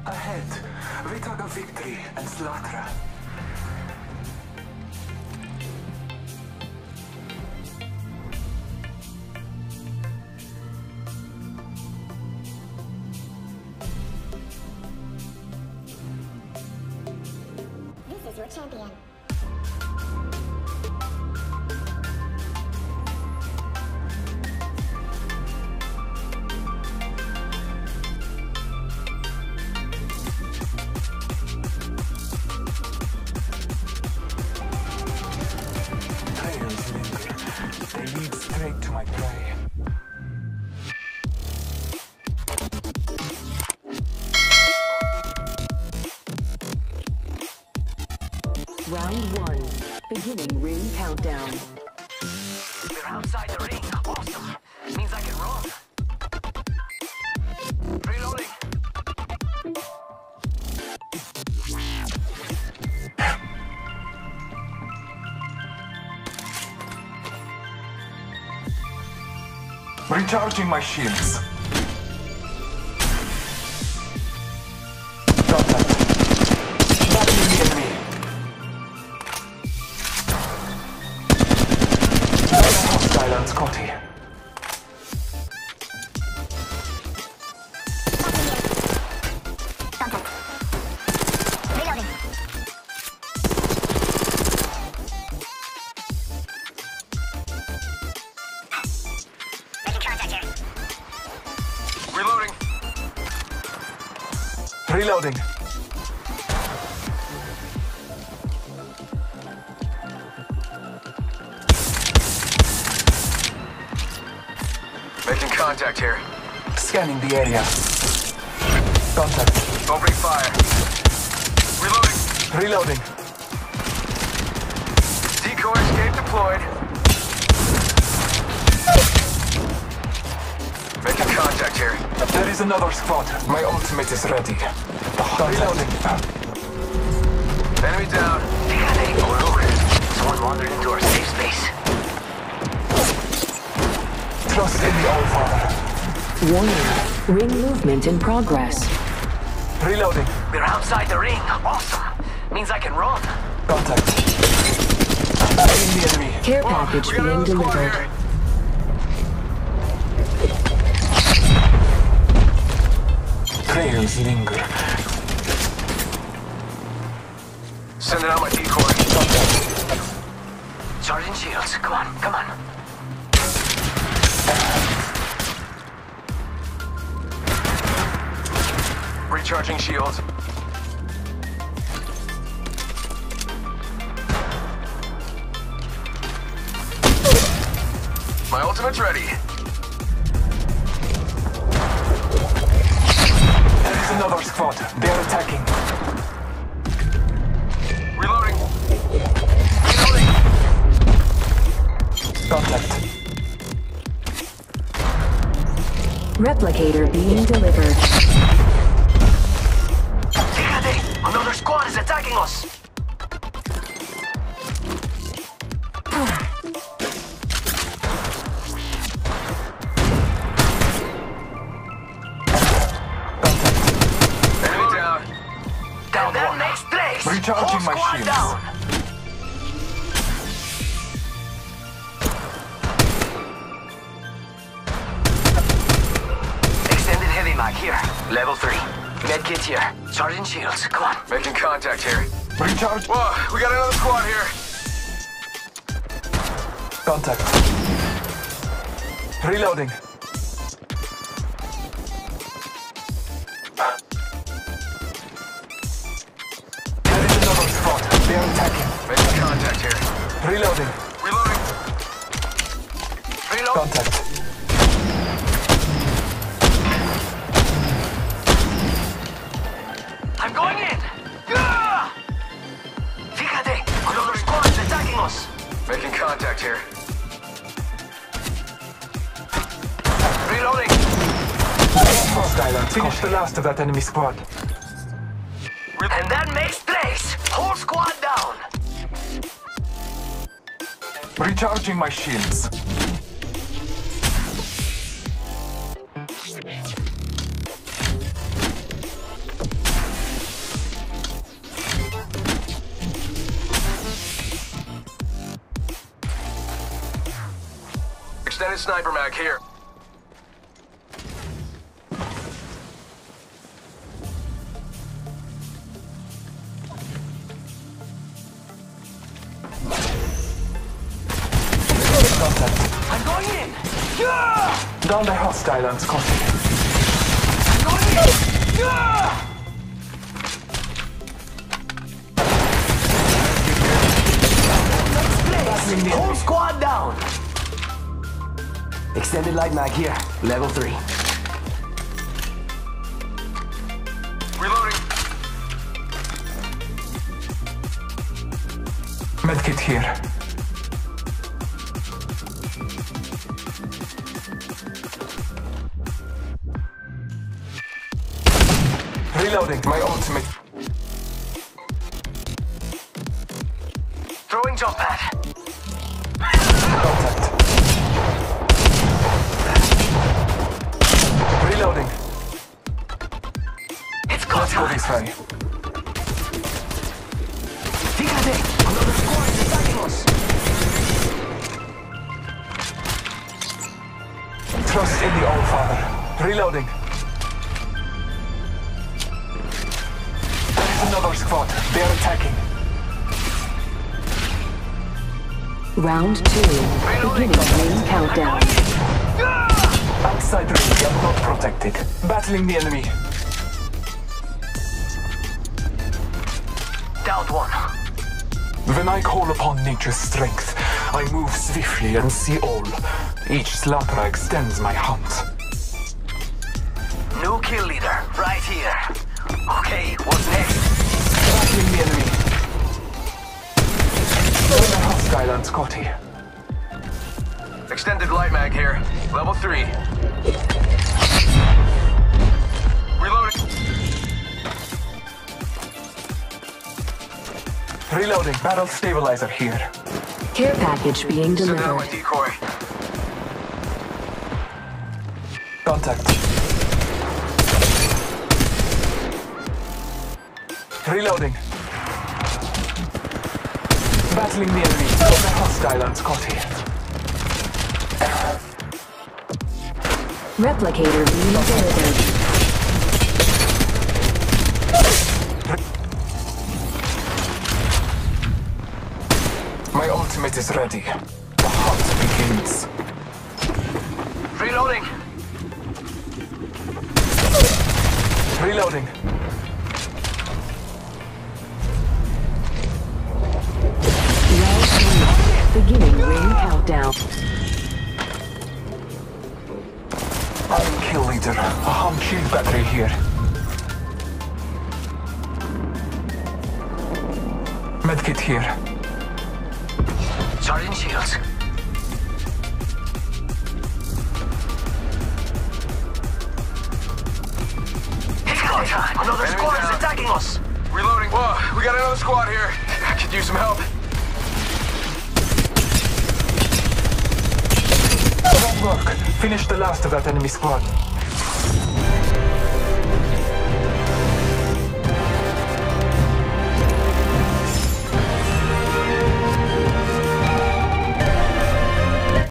Ahead, we talk of victory and slaughter. This is your champion. They lead straight to my prey. Round 1. Beginning ring countdown. They're outside the ring. Awesome. Means I can run. Reloading. Recharging my shields. Battling the enemy. Hostile on Scotty. Reloading. Making contact here. Reloading. Reloading. Making contact here. Scanning the area. Contact. Opening fire. Reloading. Reloading. Decoy escape deployed. Making contact here. There is another squad. My ultimate is ready. Reloading. Enemy down. Oh look. Someone wandered into our safe space. Trust in the All-Father. Warning. Ring movement in progress. Reloading. They're outside the ring. Awesome. Means I can run. Contact. Battling the enemy. Care package We got being another squad delivered. here. Trails linger. Sending out my decoy. Contact. Charging shields. Come on, come on. Recharging shields. My ultimate's ready. There is another squad. They are attacking. Reloading. Reloading. Contact. Replicator being delivered. Fíjate, another squad is attacking us. Enemy down. Down that makes place. Recharging Whole my squad shields. down. Extended heavy mag here. Level 3. Medkit here. Charging shields. Come on. Making contact here. Recharge. Whoa, we got another squad here. Contact. Reloading. There is another squad. They are attacking. Making contact here. Reloading. Reloading. Reload. Contact. I'm going in. Yeah! Fíjate, another squad is attacking us. Making contact here. Reloading. Hostile. Finish the last of that enemy squad. And that makes place. Whole squad down. Recharging my shields. Extended sniper mag here. Contact. I'm going in! Down the hostile and Scotty. I'm going in! Whole squad down! Extended light mag here, level 3. Reloading. Medkit here. Reloading my ultimate. Throwing jump pad. Contact. Reloading. It's go Let's go time. this way. Fíjate, another squad is attacking us. Trust in the All Father. Reloading. There's another squad. They're attacking. Round 2. Beginning ring countdown. Outside ring, we are not protected. Battling the enemy. Downed one. When I call upon nature's strength, I move swiftly and see all. Each slaughter extends my hunt. New kill leader, right here. Okay, what's next? Battling the enemy. Join the hostile and Scotty. Extended light mag here, level 3. Reloading. Reloading. Barrel stabilizer here. Care package being Send out my delivered. decoy. Contact. Reloading. Battling the enemy. Join the hostile and Scotty. Replicator being delivered. My ultimate is ready. The hunt begins. Reloading. Reloading. Round 3. Beginning ring countdown. I'm kill leader. A hum shield battery here. Medkit here. Charging shields. It's go time. Another squad is attacking us. Reloading. Whoa, we got another squad here. I could use some help. Good work. Finish the last of that enemy squad.